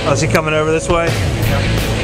Oh, is he coming over this way? Yeah.